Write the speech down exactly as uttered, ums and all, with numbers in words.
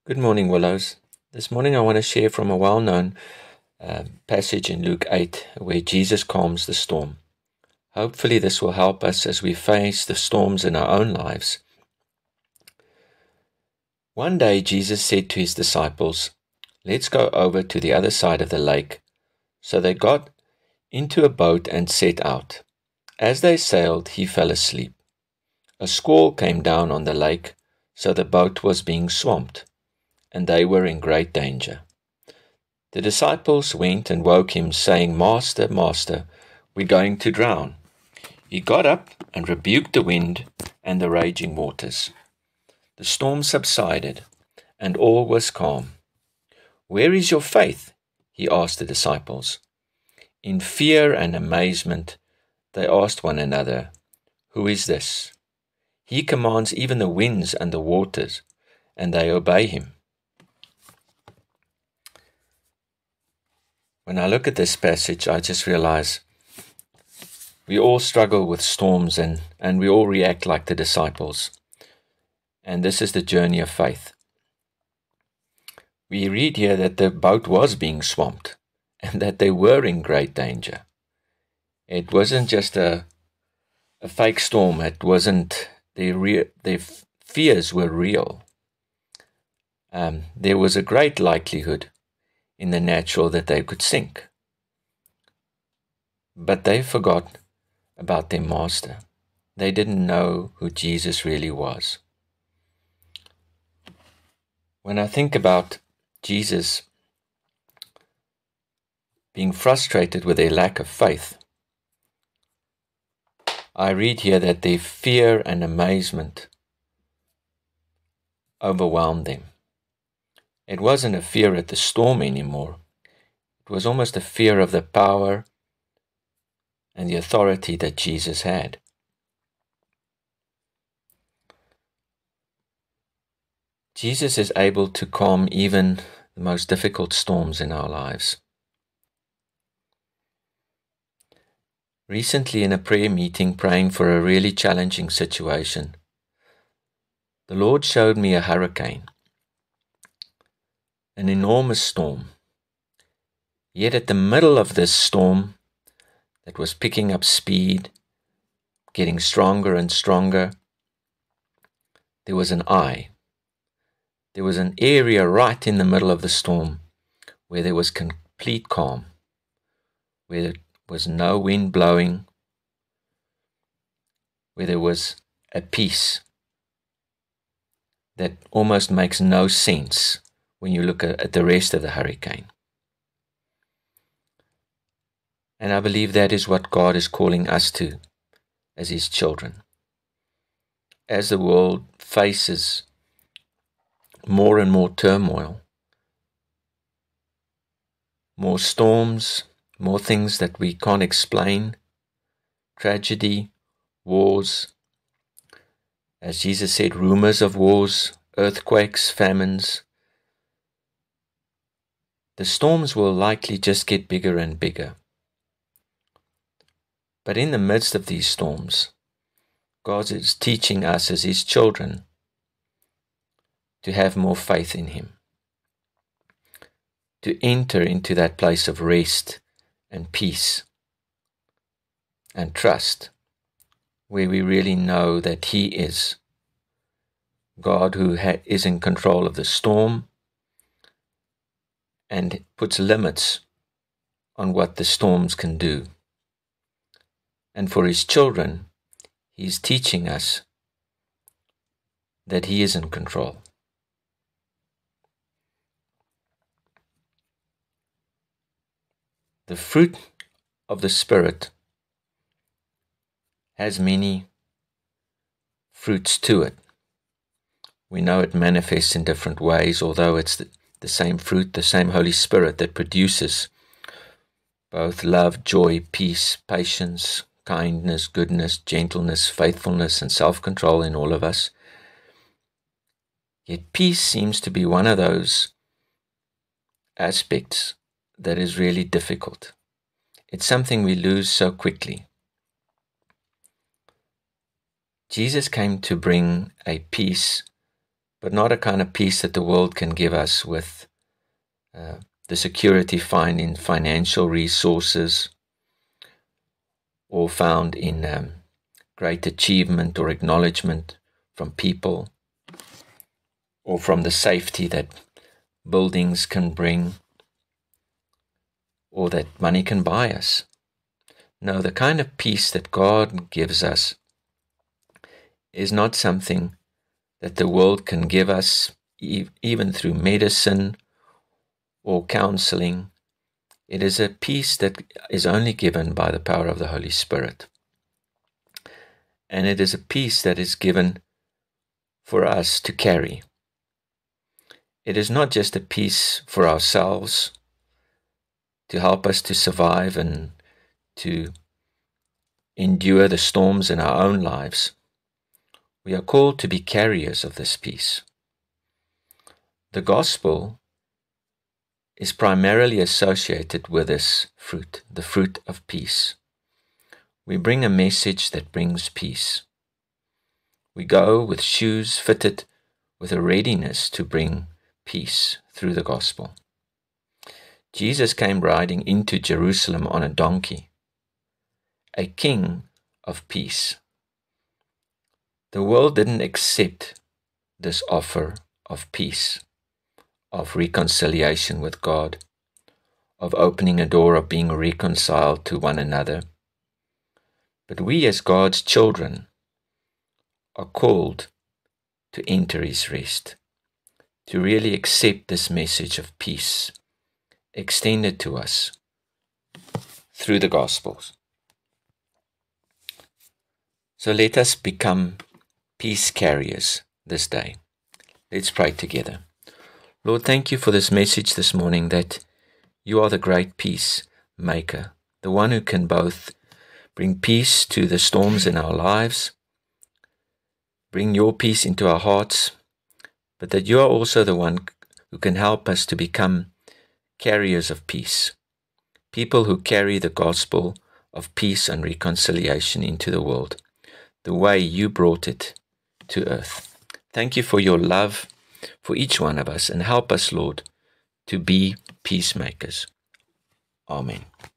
Good morning, Willows. This morning I want to share from a well-known uh, passage in Luke eight where Jesus calms the storm. Hopefully this will help us as we face the storms in our own lives. One day Jesus said to his disciples, "Let's go over to the other side of the lake." So they got into a boat and set out. As they sailed, he fell asleep. A squall came down on the lake, so the boat was being swamped, and they were in great danger. The disciples went and woke him, saying, "Master, Master, we're going to drown." He got up and rebuked the wind and the raging waters. The storm subsided, and all was calm. "Where is your faith?" he asked the disciples. In fear and amazement, they asked one another, "Who is this? He commands even the winds and the waters, and they obey him." When I look at this passage, I just realize we all struggle with storms and, and we all react like the disciples. And this is the journey of faith. We read here that the boat was being swamped and that they were in great danger. It wasn't just a, a fake storm. It wasn't, their, re- their fears were real. Um, there was a great likelihood in the natural that they could sink. But they forgot about their master. They didn't know who Jesus really was. When I think about Jesus being frustrated with their lack of faith, I read here that their fear and amazement overwhelmed them. It wasn't a fear at the storm anymore. It was almost a fear of the power and the authority that Jesus had. Jesus is able to calm even the most difficult storms in our lives. Recently, in a prayer meeting, praying for a really challenging situation, the Lord showed me a hurricane, an enormous storm. Yet at the middle of this storm that was picking up speed, getting stronger and stronger, there was an eye. There was an area right in the middle of the storm where there was complete calm, where there was no wind blowing, where there was a peace that almost makes no sense when you look at the rest of the hurricane. And I believe that is what God is calling us to as His children. As the world faces more and more turmoil, more storms, more things that we can't explain, tragedy, wars, as Jesus said, rumors of wars, earthquakes, famines, the storms will likely just get bigger and bigger. But in the midst of these storms, God is teaching us as His children to have more faith in Him, to enter into that place of rest and peace and trust, where we really know that He is God who ha- is in control of the storm and puts limits on what the storms can do. And for His children, He is teaching us that He is in control. The fruit of the Spirit has many fruits to it. We know it manifests in different ways, although it's the, the same fruit, the same Holy Spirit that produces both love, joy, peace, patience, kindness, goodness, gentleness, faithfulness, and self-control in all of us. Yet peace seems to be one of those aspects that is really difficult. It's something we lose so quickly. Jesus came to bring a peace but not a kind of peace that the world can give us with uh, the security found in financial resources or found in um, great achievement or acknowledgement from people, or from the safety that buildings can bring, or that money can buy us. No, the kind of peace that God gives us is not something that the world can give us, e- even through medicine or counseling. It is a peace that is only given by the power of the Holy Spirit. And it is a peace that is given for us to carry. It is not just a peace for ourselves to help us to survive and to endure the storms in our own lives. We are called to be carriers of this peace. The gospel is primarily associated with this fruit, the fruit of peace. We bring a message that brings peace. We go with shoes fitted with a readiness to bring peace through the gospel. Jesus came riding into Jerusalem on a donkey, a king of peace. The world didn't accept this offer of peace, of reconciliation with God, of opening a door of being reconciled to one another. But we as God's children are called to enter His rest, to really accept this message of peace extended to us through the Gospels. So let us become peace carriers this day. Let's pray together. Lord, thank you for this message this morning, that you are the great peace maker, the one who can both bring peace to the storms in our lives, bring your peace into our hearts, but that you are also the one who can help us to become carriers of peace, people who carry the gospel of peace and reconciliation into the world, the way you brought it to earth. Thank you for your love for each one of us, and help us, Lord, to be peacemakers. Amen.